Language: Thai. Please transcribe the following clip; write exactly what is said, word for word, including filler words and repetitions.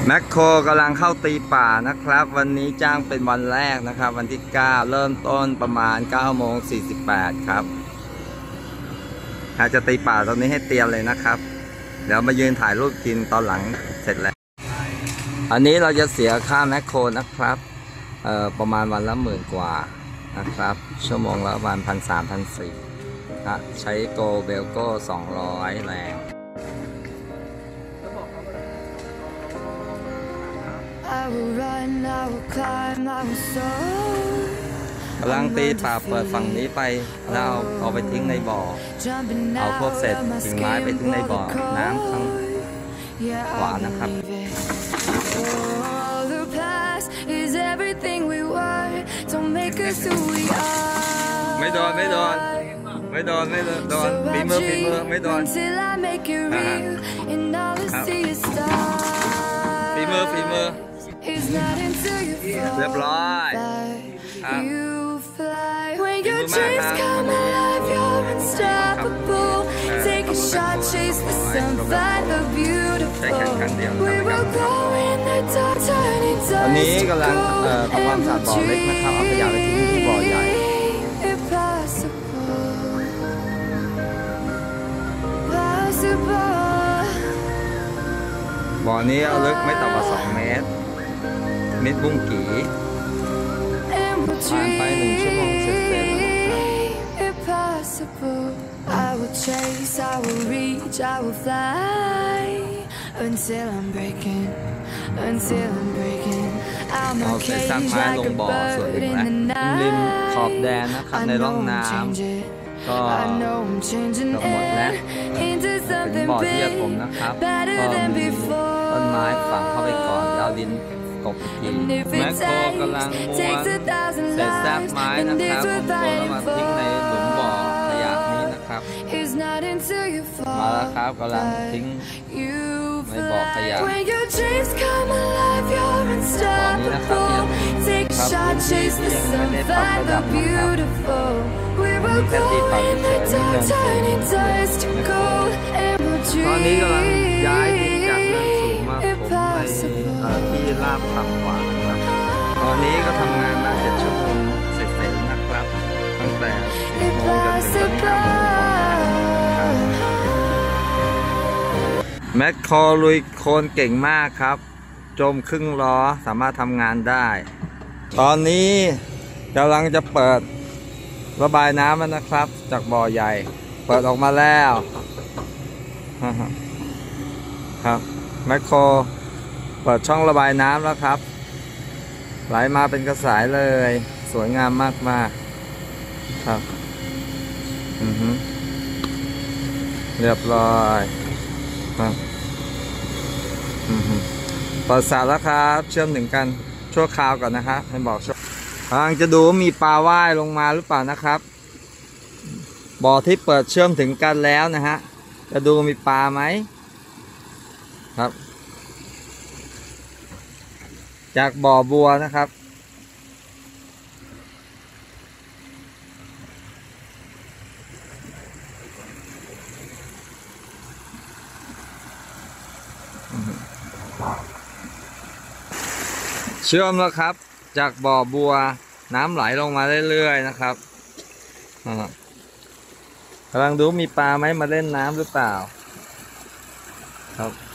แมคโครกำลังเข้าตีป่านะครับวันนี้จ้างเป็นวันแรกนะครับวันที่เก้าเริ่มต้นประมาณเก้าโมงสี่สิบแปดครับถ้าจะตีป่าตอนนี้ให้เตรียมเลยนะครับเดี๋ยวมายืนถ่ายรูปกินตอนหลังเสร็จแล้วอันนี้เราจะเสียค่าแมคโครนะครับเอ่อประมาณวันละหมื่นกว่านะครับชั่วโมงละประมาณพันสามพันสี่ใช้โกเบลโก้สองร้อยแรงกำลังตีป่าเปิดฝั่งนี้ไปแล้วเอาไปทิ้งในบ่อเอาพวกเศษกิ่งไม้ไปทิ้งในบ่อน้ำข้างขวานะครับไม่โดนไม่โดนไม่โดนไม่โดนฝีมือฝีมือไม่โดนฝีมือฝีมือเรียบร้อยครับฝีมือมากครับใช้แข่งขันเดียวตอนนี้กำลังทำความสะอาดบ่อเล็กนะครับเอาขยะไปทิ้งที่บ่อใหญ่บ่อนี้เอาลึกไม่ต่ำกว่าสองเมตรมิดบุ้งกีผ่านไปหนึ่งชั่วโมงเสร็จเสร็จเอาใส่ซากไม้ลงบ่อส่วนหนึ่งนะริมขอบแดนนะครับในร่องน้ำก็เกือบหมดแล้วเป็นบ่อที่จะถมนะครับก็มีต้นไม้ฝังเข้าไปก่อนเอาดินกบทีแมคโครกำลังม้วนเศษซากไม้นะครับผมตัวแล้วมาทิ้งในหลุมบ่อขยะนี้นะครับมาแล้วครับกำลังทิ้งในบ่อขยะบ่อนี้นะครับยังครับพื้นที่ที่ยังไม่ได้ปรับระดับนะครับมีแค่ตีป่าเฉยๆไม่เดินเฉยตอนนี้กำลังย้ายดินจากเนินสูงมาผมในที่ราบต่ำกว่านะครับตอนนี้ก็ทำงานมาเจ็ดชั่วโมงเสร็จๆนะครับตั้งแต่สิบโมงจนถึงตอนนี้เก้าโมงแมคโครลุยโคลนเก่งมากครับจมครึ่งล้อสามารถทำงานได้ตอนนี้กำลังจะเปิดระบายน้ำแล้วนะครับจากบ่อใหญ่เปิดออกมาแล้วครับแมคโครเปิดช่องระบายน้ำแล้วครับไหลมาเป็นกระสายเลยสวยงามมากมากครับอือฮึเรียบร้อยครับอือฮึเปิดสระแล้วครับเชื่อมถึงกันชั่วคราวก่อนนะครับให้บอกชั่วกำลังจะดูว่ามีปลาว่ายลงมาหรือเปล่านะครับบ่อที่เปิดเชื่อมถึงกันแล้วนะฮะจะดูมีปลาไหมครับจากบ่อบัวนะครับเชื่อมแล้วครับจากบ่อบัวน้ำไหลลงมาเรื่อยๆนะครับกำลังดูมีปลาไหมมาเล่นน้ำหรือเปล่าครับ